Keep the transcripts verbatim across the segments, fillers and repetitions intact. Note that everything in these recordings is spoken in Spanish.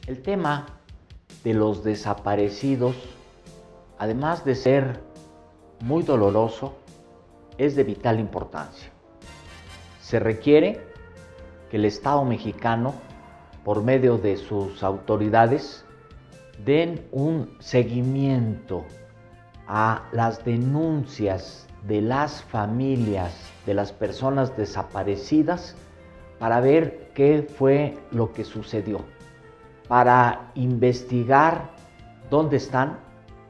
El tema de los desaparecidos, además de ser muy doloroso, es de vital importancia. Se requiere que el Estado mexicano, por medio de sus autoridades, den un seguimiento a las denuncias de las familias de las personas desaparecidas para ver qué fue lo que sucedió, para investigar dónde están,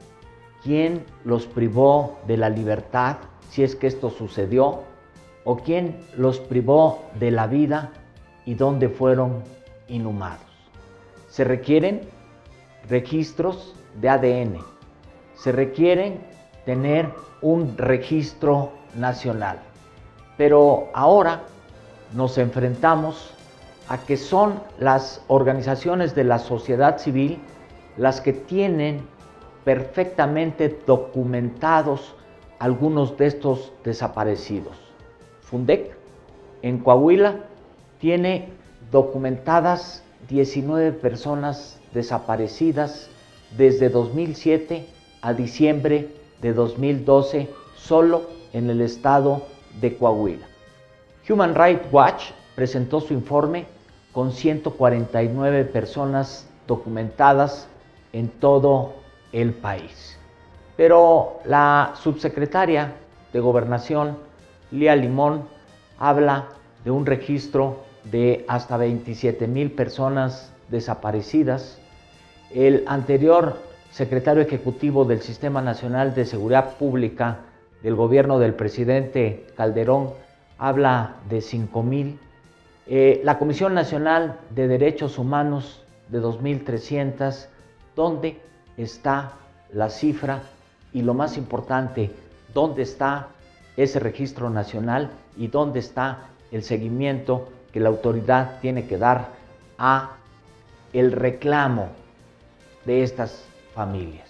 quién los privó de la libertad, si es que esto sucedió, o quién los privó de la vida y dónde fueron inhumados. Se requieren registros de A D N, se requieren tener un registro nacional, pero ahora nos enfrentamos a que son las organizaciones de la sociedad civil las que tienen perfectamente documentados algunos de estos desaparecidos. Fundec, en Coahuila, tiene documentadas diecinueve personas desaparecidas desde dos mil siete a diciembre de dos mil doce, solo en el estado de Coahuila. Human Rights Watch presentó su informe con ciento cuarenta y nueve personas documentadas en todo el país. Pero la subsecretaria de Gobernación, Lía Limón, habla de un registro de hasta veintisiete mil personas desaparecidas. El anterior secretario ejecutivo del Sistema Nacional de Seguridad Pública del gobierno del presidente Calderón habla de cinco mil. Eh, la Comisión Nacional de Derechos Humanos de dos mil trescientos, ¿dónde está la cifra? Y lo más importante, ¿dónde está ese registro nacional y dónde está el seguimiento que la autoridad tiene que dar a el reclamo de estas familias?